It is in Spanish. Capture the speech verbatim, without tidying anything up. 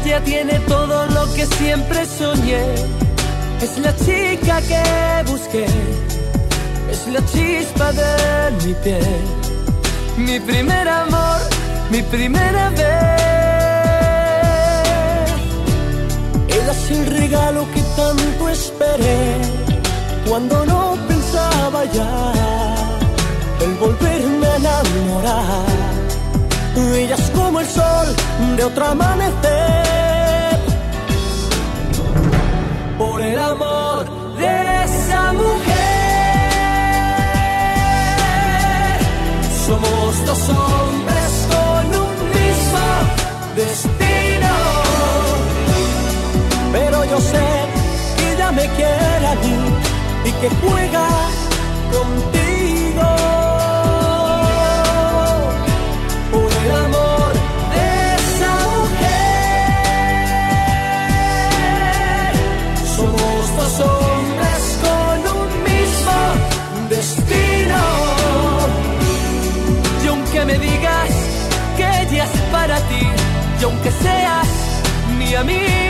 Ella tiene todo lo que siempre soñé. Es la chica que busqué, es la chispa de mi piel. Mi primer amor, mi primera vez. Ella es el regalo que tanto esperé, cuando no pensaba ya el volverme a enamorar. Ella es como el sol de otro amanecer. Por el amor de esa mujer, somos dos hombres con un mismo destino. Pero yo sé que ella me quiere a mí y que juega contigo. Por el amor de esa mujer, somos dos hombres con un mismo destino. Y aunque me digas que ella es para ti, y aunque seas mi amigo,